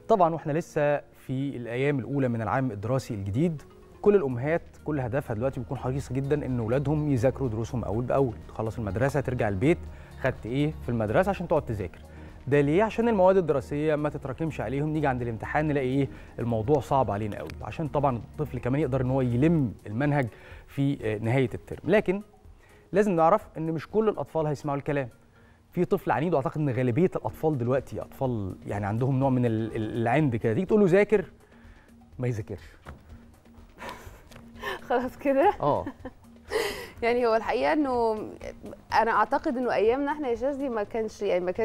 طبعا واحنا لسه في الايام الاولى من العام الدراسي الجديد، كل الامهات كل هدفها دلوقتي بيكون حريصه جدا ان اولادهم يذاكروا دروسهم اول باول. تخلص المدرسه ترجع البيت، خدت ايه في المدرسه عشان تقعد تذاكر. ده ليه؟ عشان المواد الدراسيه ما تتراكمش عليهم، نيجي عند الامتحان نلاقي ايه الموضوع صعب علينا قوي، عشان طبعا الطفل كمان يقدر ان هو يلم المنهج في نهايه الترم. لكن لازم نعرف ان مش كل الاطفال هيسمعوا الكلام. في طفل عنيد، واعتقد ان غالبيه الاطفال دلوقتي اطفال يعني عندهم نوع من العند كده، تيجي تقول له ذاكر ما يذاكرش. خلاص كده. يعني هو الحقيقه انه انا اعتقد انه ايامنا احنا يا شاذلي ما كانش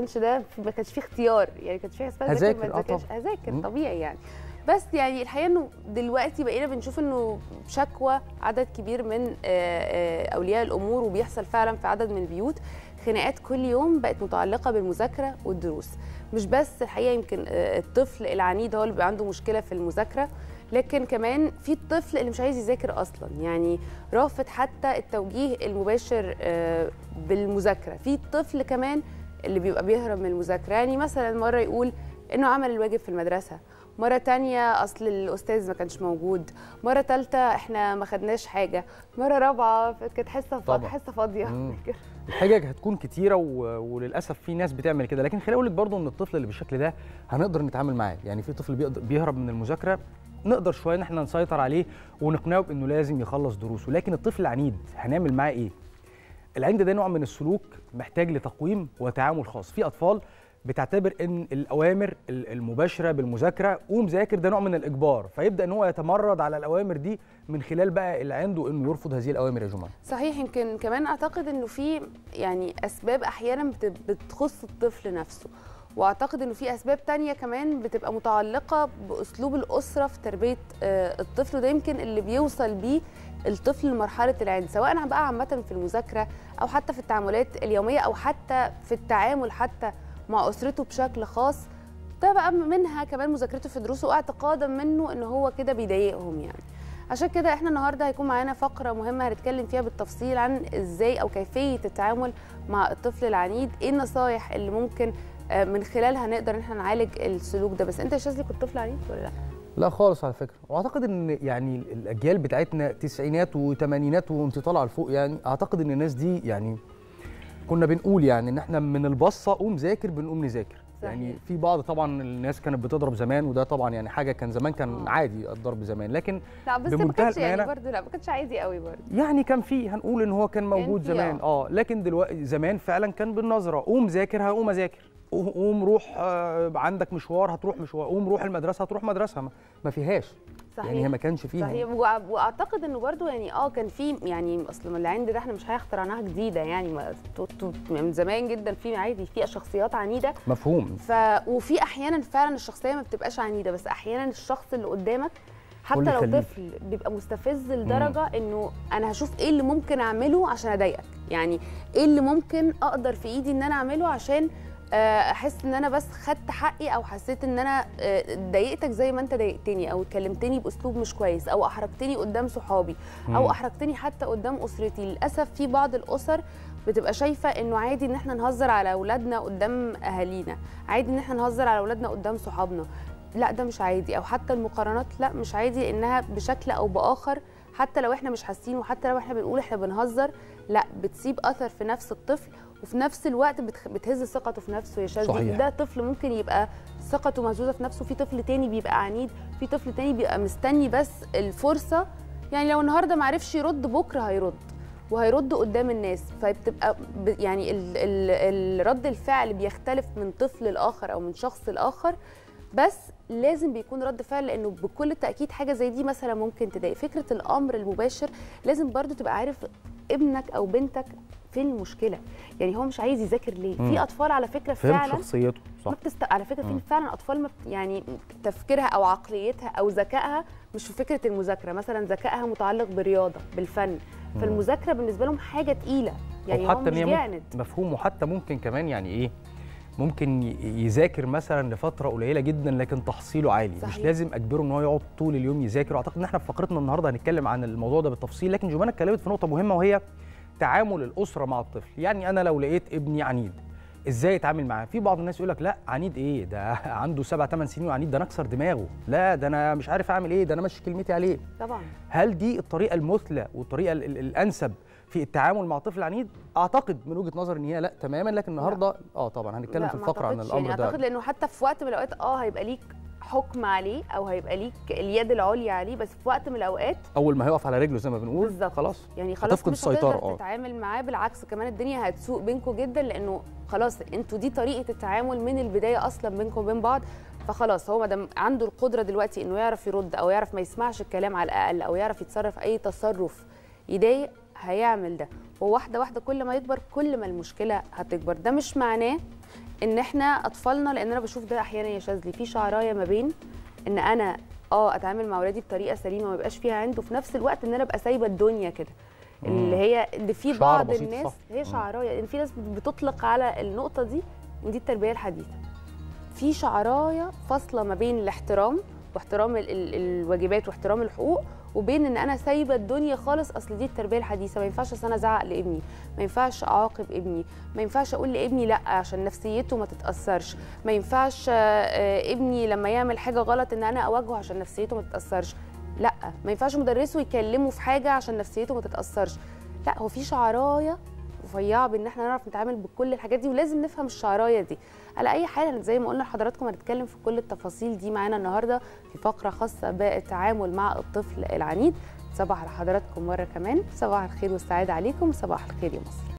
فيه اختيار، يعني كانش فيه اسباب هذاكر طبيعي يعني. بس يعني الحقيقه انه دلوقتي بقينا بنشوف انه شكوى عدد كبير من اولياء الامور، وبيحصل فعلا في عدد من البيوت خناقات كل يوم بقت متعلقه بالمذاكره والدروس. مش بس الحقيقه يمكن الطفل العنيد هو اللي بيبقى عنده مشكله في المذاكره، لكن كمان في الطفل اللي مش عايز يذاكر اصلا، يعني رافض حتى التوجيه المباشر بالمذاكره. في الطفل كمان اللي بيبقى بيهرب من المذاكره، يعني مثلا مره يقول انه عمل الواجب في المدرسه، مرة تانية أصل الأستاذ ما كانش موجود، مرة تالتة إحنا ما خدناش حاجة، مرة رابعة كانت حصة فاضية. الحاجة هتكون كتيرة وللأسف في ناس بتعمل كده، لكن خليني أقول لك برضه إن الطفل اللي بالشكل ده هنقدر نتعامل معاه. يعني في طفل بيهرب من المذاكرة، نقدر شوية إن إحنا نسيطر عليه ونقنعه بإنه لازم يخلص دروسه. لكن الطفل العنيد هنعمل معاه إيه؟ العند ده نوع من السلوك محتاج لتقويم وتعامل خاص. في أطفال بتعتبر ان الاوامر المباشره بالمذاكره قوم ذاكر ده نوع من الاجبار، فيبدا ان هو يتمرد على الاوامر دي من خلال بقى اللي عنده انه يرفض هذه الاوامر يا جماعه. صحيح. يمكن كمان اعتقد انه في يعني اسباب احيانا بتخص الطفل نفسه، واعتقد انه في اسباب تانية كمان بتبقى متعلقه باسلوب الاسره في تربيه الطفل، وده يمكن اللي بيوصل بيه الطفل لمرحله العند، سواء بقى عامه في المذاكره او حتى في التعاملات اليوميه او حتى في التعامل حتى مع أسرته بشكل خاص. ده بقى منها كمان مذاكرته في دروسه واعتقادا منه ان هو كده بيضايقهم يعني. عشان كده احنا النهارده هيكون معانا فقره مهمه هنتكلم فيها بالتفصيل عن ازاي او كيفيه التعامل مع الطفل العنيد، ايه النصايح اللي ممكن من خلالها نقدر ان احنا نعالج السلوك ده. بس انت يا شاذلي كنت طفل عنيد ولا لا؟ لا خالص على فكره، واعتقد ان يعني الاجيال بتاعتنا تسعينات وثمانينات وانت طالعه لفوق، يعني اعتقد ان الناس دي يعني كنا بنقول يعني ان احنا من البصه قوم ذاكر بنقوم نذاكر. يعني في بعض طبعا الناس كانت بتضرب زمان، وده طبعا يعني حاجه كان زمان كان عادي الضرب زمان، لكن لا بس ما كانش يعني برضه ما كانش عادي قوي برضه، يعني كان في هنقول ان هو كان موجود زمان لكن دلوقتي زمان فعلا كان بالنظره قوم ذاكر هقوم اذاكر، قوم روح عندك مشوار هتروح مشوار، قوم روح المدرسه هتروح مدرسه، ما فيهاش. صحيح. يعني هي ما كانش فيها. صحيح. واعتقد انه برضو يعني كان في يعني اصلا العند ده احنا مش هيخترعناها جديده، يعني من زمان جدا في عادي في شخصيات عنيده مفهوم. وفي احيانا فعلا الشخصيه ما بتبقاش عنيده، بس احيانا الشخص اللي قدامك حتى لو طفل بيبقى مستفز لدرجه انه انا هشوف ايه اللي ممكن اعمله عشان اضايقك، يعني ايه اللي ممكن اقدر في ايدي ان انا اعمله عشان احس ان انا بس خدت حقي، او حسيت ان انا ضايقتك زي ما انت ضايقتني، او اتكلمتني باسلوب مش كويس، او احرجتني قدام صحابي، او احرجتني حتى قدام اسرتي. للاسف في بعض الاسر بتبقى شايفه انه عادي ان احنا نهزر على اولادنا قدام اهالينا، عادي ان احنا نهزر على اولادنا قدام صحابنا. لا ده مش عادي، او حتى المقارنات لا مش عادي، لانها بشكل او باخر حتى لو احنا مش حاسين وحتى لو احنا بنقول احنا بنهزر، لا بتسيب اثر في نفس الطفل، وفي نفس الوقت بتهز ثقته في نفسه يا شاذلي. ده طفل ممكن يبقى ثقته مهزوزه في نفسه، في طفل تاني بيبقى عنيد، في طفل تاني بيبقى مستني بس الفرصه، يعني لو النهارده ما عرفش يرد بكره هيرد وهيرد قدام الناس، فبتبقى يعني الرد الفعل بيختلف من طفل لاخر او من شخص لاخر، بس لازم بيكون رد فعل، لانه بكل تاكيد حاجه زي دي مثلا ممكن تضايق. فكره الامر المباشر لازم برضو تبقى عارف ابنك او بنتك فين المشكله، يعني هو مش عايز يذاكر ليه. في اطفال على فكره فعلا شخصيته صح، على فكره في فعلا اطفال يعني تفكيرها او عقليتها او ذكائها مش في فكره المذاكره، مثلا ذكائها متعلق بالرياضه بالفن، فالمذاكره بالنسبه لهم حاجه تقيله، يعني هو مش جاند. مفهوم. وحتى ممكن كمان يعني ايه ممكن يذاكر مثلا لفتره قليله جدا لكن تحصيله عالي. صحيح. مش لازم اجبره ان هو يقعد طول اليوم يذاكر. واعتقد ان احنا في فقرتنا النهارده هنتكلم عن الموضوع ده بالتفصيل، لكن جمانة اتكلمت في نقطه مهمه وهي تعامل الاسره مع الطفل. يعني انا لو لقيت ابني عنيد ازاي يتعامل معاه. في بعض الناس يقول لك لا عنيد ايه ده، عنده 7 8 سنين وعنيد، ده انا اكسر دماغه، لا ده انا مش عارف اعمل ايه، ده انا ماشي كلمتي عليه. طبعا. هل دي الطريقه المثلى والطريقه الانسب في التعامل مع الطفل العنيد؟ اعتقد من وجهه نظري ان هي لا تماما، لكن النهارده طبعا هنتكلم في الفقره عن الامر يعني ده. اعتقد لانه حتى في وقت من الاوقات هيبقى ليك حكم عليه او هيبقى ليك اليد العليا عليه، بس في وقت من الاوقات اول ما هيقف على رجله زي ما بنقول بالظبط خلاص يعني خلاص هتفقد مش هتقدر السيطره. تتعامل معاه، بالعكس كمان الدنيا هتسوق بينكم جدا، لانه خلاص انتوا دي طريقه التعامل من البدايه اصلا بينكم وبين بعض. فخلاص هو ما دام عنده القدره دلوقتي انه يعرف يرد او يعرف ما يسمعش الكلام على الاقل او يعرف يتصرف اي تصرف يضايق، هيعمل ده. وواحده واحده كل ما يكبر كل ما المشكله هتكبر. ده مش معناه ان احنا اطفالنا، لان انا بشوف ده احيانا يا شاذلي في شعرايه ما بين ان انا اتعامل مع اولادي بطريقه سليمه وما يبقاش فيها عند، وفي نفس الوقت ان انا ابقى سايبه الدنيا كده. اللي هي اللي في بعض الناس هي شعرايه، ان في ناس بتطلق على النقطه دي ان دي التربيه الحديثه. في شعرايه فاصله ما بين الاحترام واحترام الواجبات واحترام الحقوق، وبين ان انا سايبه الدنيا خالص. اصل دي التربيه الحديثه، ما ينفعش اصل انا ازعق لابني، ما ينفعش اعاقب ابني، ما ينفعش اقول لابني لا عشان نفسيته ما تتاثرش، ما ينفعش ابني لما يعمل حاجه غلط ان انا اواجهه عشان نفسيته ما تتاثرش، لا ما ينفعش مدرسه يكلمه في حاجه عشان نفسيته ما تتاثرش. لا، هو في شعرايه رفيعه بان احنا نعرف نتعامل بكل الحاجات دي، ولازم نفهم الشعرايه دي. على اي حال زي ما قلنا لحضراتكم هنتكلم في كل التفاصيل دي معانا النهارده في فقره خاصه بالتعامل مع الطفل العنيد. صباح على حضراتكم مره كمان، صباح الخير والسعاده عليكم، صباح الخير يا مصر.